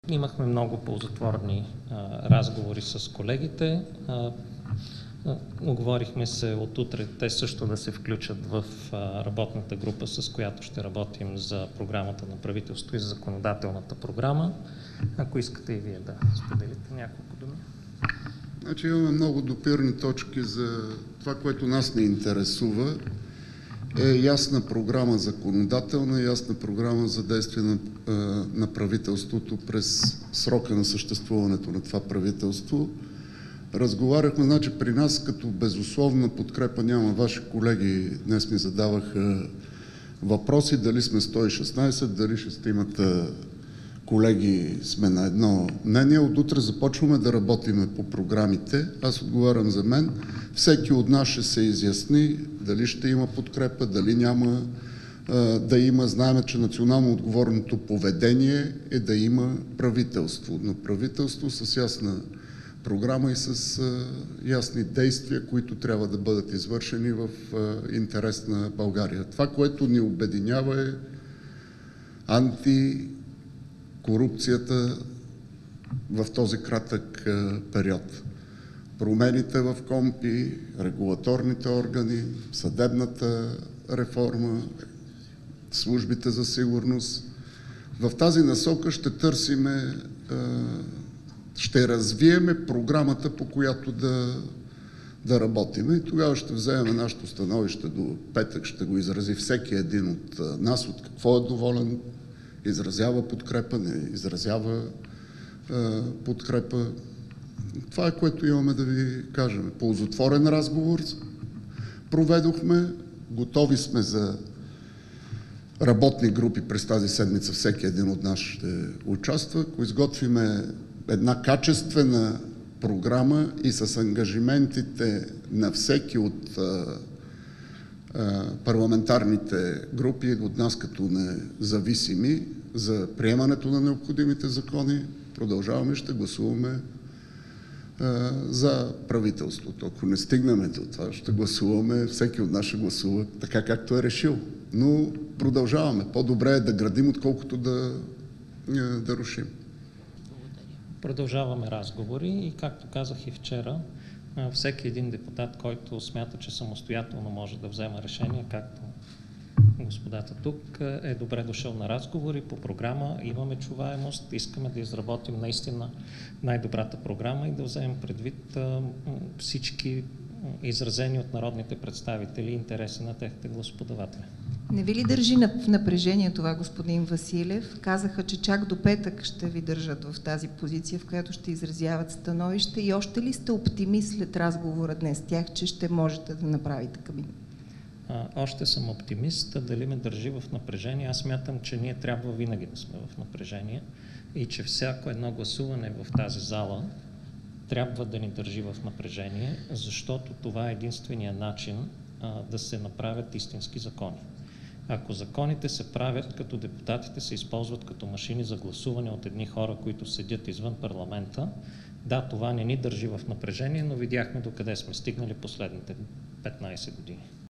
Имахме много ползотворни разговори с колегите. Оговорихме се от утре те също да се включат в работната група, с която ще работим за програмата на правителство и за законодателната програма. Ако искате и вие да споделите няколко думи. Значи имаме много допирни точки за това, което нас ни интересува. Е ясна програма законодателна, ясна програма за действие на правителството през срока на съществуването на това правителство. Разговаряхме, значи при нас като безусловна подкрепа няма. Ваши колеги днес ми задаваха въпроси, дали сме 116, дали шестимата колеги сме на едно мнение. От утре започваме да работиме по програмите. Аз отговарям за мен. Всеки от нас ще се изясни дали ще има подкрепа, дали няма да има. Знаем, че национално отговорното поведение е да има правителство. Но правителство с ясна програма и с ясни действия, които трябва да бъдат извършени в интерес на България. Това, което ни обединява е антикорупцията в този кратък период. Промените в КОНПИ, регулаторните органи, съдебната реформа, службите за сигурност. В тази насока ще търсиме, ще развиеме програмата, по която да работиме, и тогава ще вземем нашето становище до петък, ще го изрази всеки един от нас, от какво е доволен, изразява подкрепа, не изразява подкрепа. Това е, което имаме да ви кажем. Ползотворен разговор проведохме, готови сме за работни групи през тази седмица, всеки един от нас ще участва. Ако изготвиме една качествена програма и с ангажиментите на всеки от парламентарните групи, от нас като независими, за приемането на необходимите закони, продължаваме, ще гласуваме за правителството. Ако не стигнем до това, ще гласуваме, всеки от нас ще гласува така, както е решил. Но продължаваме. По-добре е да градим, отколкото да рушим. Продължаваме разговори и, както казах и вчера, всеки един депутат, който смята, че самостоятелно може да взема решение, както господата тук, е добре дошъл на разговори по програма. Имаме чуваемост, искаме да изработим наистина най-добрата програма и да вземем предвид всички изразени от народните представители интереси на техните гласоподаватели. Не ви ли държи в напрежение това, господин Василев? Казаха, че чак до петък ще ви държат в тази позиция, в която ще изразяват становище, и още ли сте оптимист след разговора днес с тях, че ще можете да направите кабинет? Още съм оптимист. Дали ме държи в напрежение? Аз смятам, че ние трябва винаги да сме в напрежение и че всяко едно гласуване в тази зала трябва да ни държи в напрежение, защото това е единствения начин да се направят истински закони. Ако законите се правят, като депутатите се използват като машини за гласуване от едни хора, които седят извън парламента, да, това не ни държи в напрежение, но видяхме докъде сме стигнали последните 15 години.